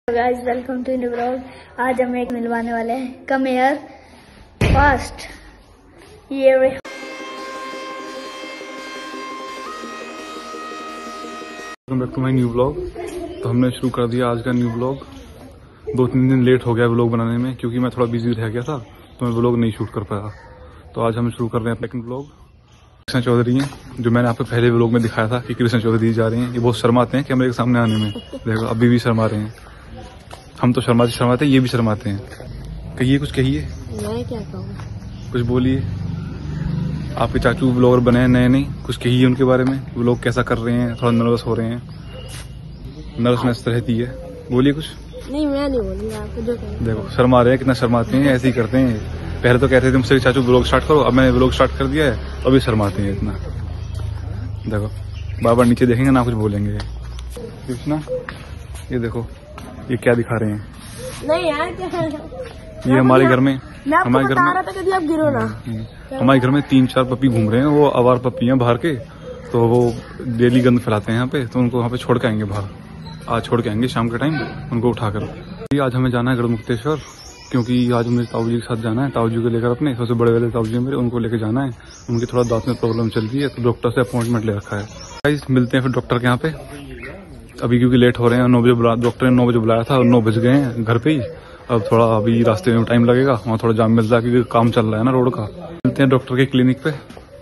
Guys welcome to new blog. आज हम एक मिलवाने वाले हैं। Come here fast. ये welcome back to my new blog. तो हमने शुरू कर दिया आज का न्यू ब्लॉग। 2-3 दिन लेट हो गया ब्लॉग बनाने में क्योंकि मैं थोड़ा बिजी रह गया था, तो मैं ब्लॉग नहीं शूट कर पाया। तो आज हम शुरू कर रहे हैं सेकंड ब्लॉग। कृष्णा चौधरी हैं, जो मैंने आपको पहले ब्लॉग में दिखाया था कि कृष्णा चौधरी जा रहे हैं। ये बहुत शर्माते हैं कैमरे के सामने आने में। देखो अभी भी शर्मा रहे हैं। हम तो शर्माते ये भी शर्माते हैं। कहिए, कुछ कहिए। मैं क्या कहूँ, कुछ बोलिए। आपके चाचू ब्लॉगर बने हैं नए, नहीं कुछ कहिए उनके बारे में। वो लोग कैसा कर रहे हैं, थोड़ा नर्वस हो रहे हैं। नर्वसनेस रहती है, बोलिए कुछ। नहीं मैं नहीं बोलूँगी, आपको जो कहें। देखो शर्मा रहे हैं, कितना शर्माते हैं, ऐसे ही करते हैं। पहले तो कहते थे मुझसे चाचू ब्लॉग स्टार्ट करो, अब मैंने ब्लॉग स्टार्ट कर दिया है, तो अभी शर्माते हैं इतना। देखो बार बार नीचे देखेंगे ना कुछ बोलेंगे। कृष्णा ये देखो, ये क्या दिखा रहे हैं। नहीं यार क्या ये हमारे घर में, हमारे घर में कभी आप गिरो ना। हमारे घर में 3-4 पपी घूम रहे हैं। वो आवार पपी हैं बाहर के, तो वो डेली गंद फैलाते हैं यहाँ पे। तो उनको वहाँ पे छोड़ के आएंगे बाहर। आज छोड़ के आएंगे शाम के टाइम उनको उठाकर। आज हमें जाना है गढ़मुक्तेश्वर, क्योंकि आज मुझे ताऊ जी के साथ जाना है। ताऊ जी को लेकर, अपने सबसे बड़े वाले ताऊ जी मेरे, उनको लेकर जाना है। उनकी थोड़ा दांत में प्रॉब्लम चल रही है, तो डॉक्टर से अपॉइंटमेंट ले रखा है। मिलते हैं फिर डॉक्टर के यहाँ पे अभी, क्योंकि लेट हो रहे हैं। 9 बजे डॉक्टर ने 9 बजे बुलाया था और 9 बज गए हैं घर पे ही। अब थोड़ा अभी रास्ते में टाइम लगेगा, वहाँ थोड़ा जाम मिलता है क्योंकि काम चल रहा है ना रोड का। मिलते हैं डॉक्टर के क्लिनिक पे।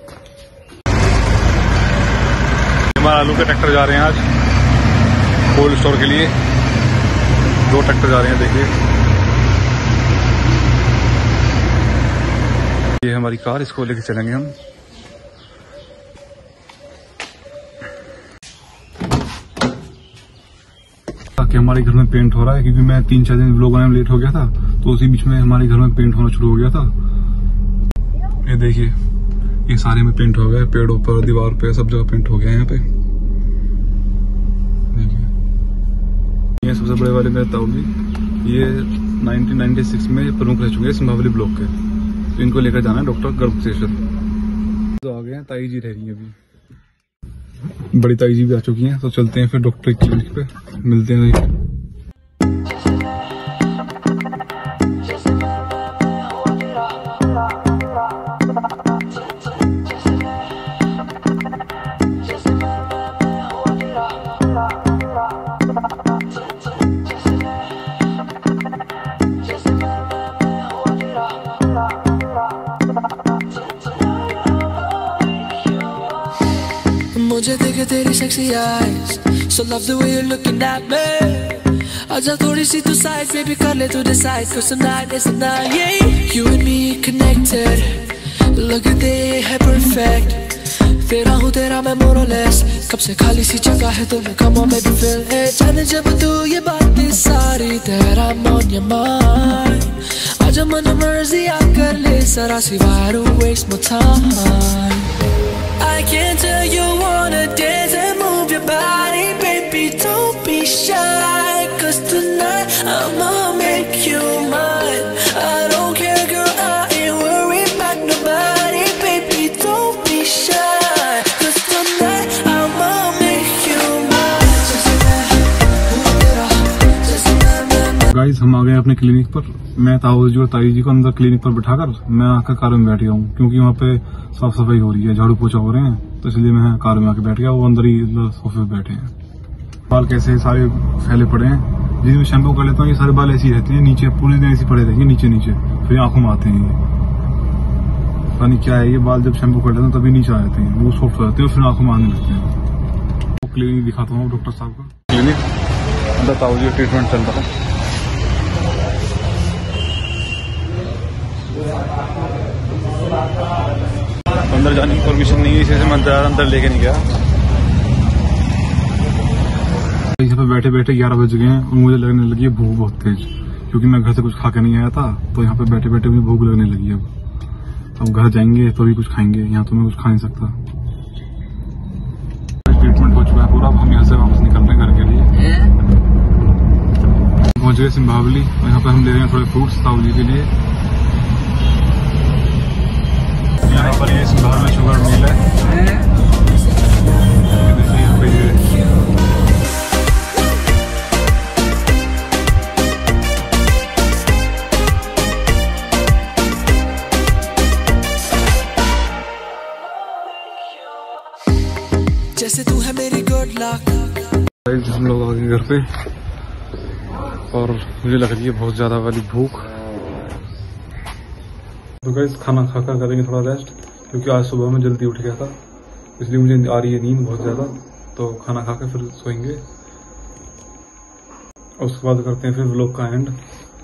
हमारे आलू के ट्रैक्टर जा रहे हैं आज कोल्ड स्टोर के लिए। 2 ट्रैक्टर जा रहे हैं, देखिए। ये हमारी कार, इसको लेके चलेंगे हम। हमारे घर में पेंट हो रहा है, क्योंकि मैं 3-4 दिन व्लॉग बनाने में लेट हो गया था, तो उसी बीच में हमारे घर में पेंट होना शुरू हो गया था। ये देखिए, ये सारे में पेंट हो गया है, पेड़ों पर, दीवार पे, सब जगह पेंट हो गया है यहाँ पे। देखिए ये सबसे बड़े वाले मेरे ताऊ जी, ये 1996 में प्रमुख रह चुके हैं सिंभावली ब्लॉक के। तो इनको लेकर जाना है डॉक्टर गढ़मुक्तेश्वर। तो आ गए हैं, ताई जी रह रही है अभी, बड़ी ताई जी भी आ चुकी हैं। तो चलते हैं फिर डॉक्टर की क्लिनिक पे, मिलते हैं। मुझे देखे तेरी sexy eyes, so love the way you're looking at me. आजा थोड़ी सी तू साइड पे भी कर ले तू decide, cause tonight is the night, yeah. You and me connected, लगते है perfect. तेरा हूँ तेरा मैं more or less, कब से खाली सी जगह है तुम, come on baby feel it. जाने जब तू ये बातें सारी, तेरा I'm on your mind. आजा मन मर्जी आकर ले सारा सी, why don't waste my time. I can tell you wanna dance and move your body, baby, don't be shy, cause tonight I'ma make you mine. I don't care girl, I ain't worried about nobody, baby, don't be shy, cause tonight I'ma make you mine. Guys हम आ गए अपने clinic पर। मैं ताऊ जी और ताई जी को अंदर क्लिनिक पर बिठाकर मैं आकर कार में बैठ गया हूँ, क्योंकि वहाँ पे साफ सफाई हो रही है, झाड़ू पोछा हो रहे हैं, तो इसलिए मैं कार में आके बैठ गया। वो अंदर ही सोफे पे बैठे हैं। बाल कैसे सारे फैले पड़े हैं। जिस भी शैम्पू कर लेता हूँ ये सारे बाल ऐसे ही रहते हैं, नीचे पूरे दिन ऐसे पड़े रहेंगे, नीचे नीचे, फिर आंखों में आते हैं। ये पता नहीं क्या है, ये बाल जब शैम्पू कर लेता हूँ तभी नीचे आ जाते हैं, वो सॉफ्ट हो जाते हैं, फिर आंखों में आने लगते हैं। वो क्लिनिक दिखाता हूँ डॉक्टर साहब का क्लिनिक। अंदर ताऊ जी ट्रीटमेंट चल रहा है। अंदर जाने की परमिशन नहीं है, इसी से मैं अंदर लेके नहीं गया। यहाँ पे बैठे बैठे 11 बज गए हैं और मुझे लगने लगी है भूख बहुत तेज, क्योंकि मैं घर से कुछ खा के नहीं आया था। तो यहाँ पे बैठे बैठे मुझे भूख लगने लगी है। अब घर जाएंगे तो भी कुछ खाएंगे, यहाँ तो मैं कुछ खा नहीं सकता। ट्रीटमेंट हो चुका है पूरा। अब हम यहाँ से वापस निकल रहे हैं घर के लिए। पहुंच गए सिंभावली, और यहाँ पे हम ले रहे हैं थोड़े फ्रूट्स ताऊ जी के लिए। यहाँ पर ये सिंभावली शुगर मिल है। देखिए यहाँ पे ये हम लोग आ गए घर पे और मुझे लग रही है बहुत ज़्यादा वाली भूख। तो गाइस खाना खाकर करेंगे थोड़ा रेस्ट, क्योंकि आज सुबह में जल्दी उठ गया था, इसलिए मुझे आ रही है नींद बहुत ज़्यादा। तो खाना खाकर फिर सोएंगे और उसके बाद करते हैं फिर व्लॉग का एंड।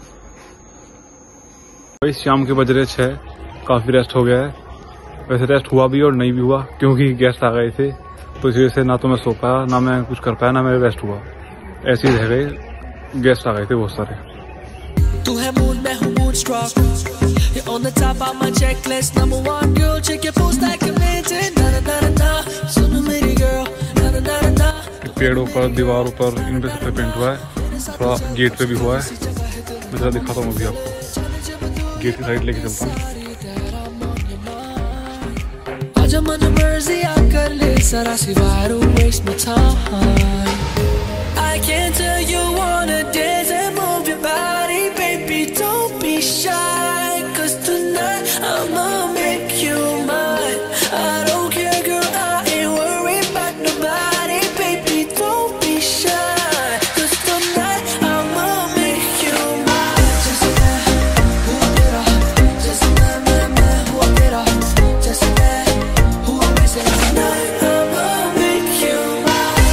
भाई शाम के बज रहे 6, काफ़ी रेस्ट हो गया है। वैसे रेस्ट हुआ भी और नहीं भी हुआ, क्योंकि गेस्ट आ गए थे, तो इस वजह से ना तो मैं सो पाया, ना मैं कुछ कर पाया, ना मेरा रेस्ट हुआ। ऐसे ही रह गए, गेस्ट आ गए थे बहुत सारे। तू है मूड में हूँ मूड स्ट्रॉक, you're on the top of my checklist, number one girl, check your post like a minute, na na na na, सुन मेरी girl, na na na na। पेड़ों पर, दीवारों पर, इन पे सब पे पेंट हुआ है, थोड़ा गेट पे भी हुआ है। मैं जरा दिखाता हूँ अभी आपको, गेट की साइड लेके चलता हूँ। आजा मन मर्जी आ कर ले सारा सिवाय, don't waste my time, I can't tell you wanna dance and move your body, baby don't be shy, cause tonight I'ma make you mine, I don't care girl, I ain't worried about nobody, baby don't be shy, cause tonight I'ma make you mine, just मैं हूँ तेरा, just मैं हूँ तेरा, just मैं हूँ वैसे, tonight I'ma make you mine।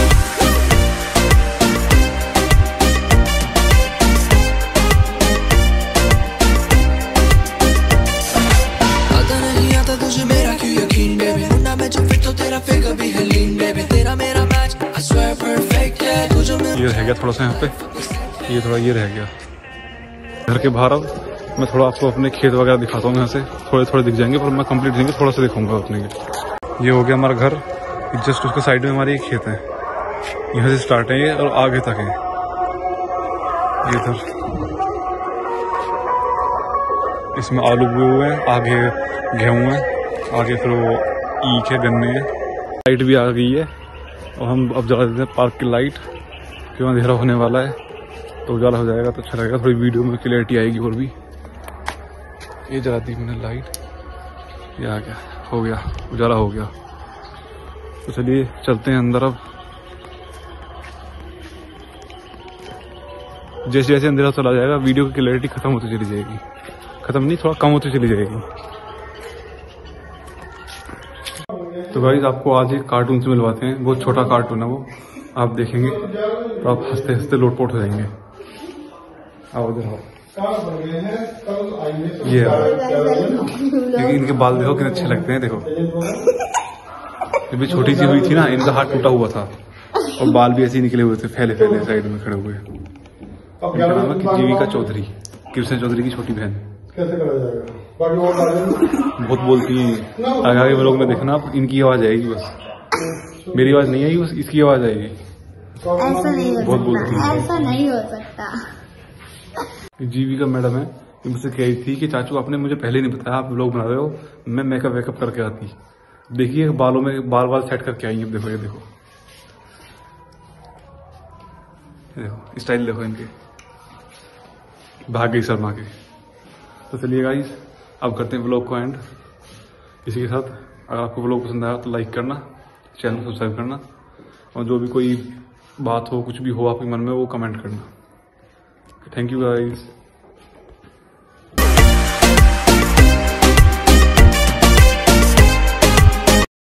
आता नहीं आता तुझे मेरा क्यों यकीन बेबी, मुन्ना मैं जो फिट तो तेरा फिगर भी है लीन बेबी, तेरा मेरा मैच I swear perfect है, तुझे मैं ये रह गया थोड़ा सा यहाँ पे, ये थोड़ा ये रह गया घर के बाहर। अब मैं थोड़ा आपको अपने खेत वगैरह दिखाता हूँ, यहाँ से थोड़े थोड़े दिख जाएंगे, पर मैं कंप्लीट देंगे थोड़ा सा दिखाऊंगा अपने के। ये हो गया हमारा घर, जस्ट उसके साइड में हमारे ये खेत है, यहाँ से स्टार्ट है ये और आगे तक है। ये इधर इसमें आलू बुए हुए हैं, आगे गेहूँ है, आगे फिर वो ईख है, गन्ने है। लाइट भी आ गई है और हम अब जला देते हैं पार्क की लाइट, क्यों अंधेरा होने वाला है, तो उजाला हो जाएगा तो अच्छा लगेगा, थोड़ी वीडियो में क्लियरिटी आएगी और भी। ये जला दी मैंने लाइट, ये आ गया, हो गया उजाला हो गया। तो चलिए चलते हैं अंदर। अब जैसे जैसे अंधेरा चला जाएगा वीडियो की क्लियरिटी खत्म होती चली जाएगी, खत्म नहीं थोड़ा कम होती चली जाएगी। तो गाइस आपको आज एक कार्टून से मिलवाते हैं, बहुत छोटा कार्टून है वो, आप देखेंगे तो आप हंसते हंसते लोटपोट हो जाएंगे। आओ इधर आओ, ये लेकिन इनके बाल देखो कितने अच्छे लगते हैं, देखो जब भी छोटी सी हुई थी ना, इनका हाथ टूटा हुआ था और बाल भी ऐसे ही निकले हुए थे, फैले फैले साइड में खड़े हुए। इनका नाम है जीविका चौधरी, कृष्ण चौधरी की छोटी बहन। कैसे करा जाएगा, बाकी और डालेंगे। बहुत बोलती हैं, आगे आगे व्लॉग में देखना आप, इनकी आवाज आएगी बस, मेरी आवाज नहीं आएगी, बस इसकी आवाज आएगी। ऐसा नहीं हो बहुत बोलती सकता, है। ऐसा नहीं हो सकता। जीविका मैडम है, ये मुझसे कह रही थी कि चाचू आपने मुझे पहले नहीं बताया आप व्लॉग बना रहे हो, मैं मेकअप वेकअप करके आती। देखिए बालों में बाल बाल सेट करके आई है, देखो ये देखो, देखो स्टाइल देखो इनके, भाग गई शर्मा के। तो चलिए गाइस अब करते हैं व्लॉग को एंड। इसी के साथ अगर आपको व्लॉग पसंद आया तो लाइक करना, चैनल को सब्सक्राइब करना, और जो भी कोई बात हो कुछ भी हो आपके मन में वो कमेंट करना। Thank you guys.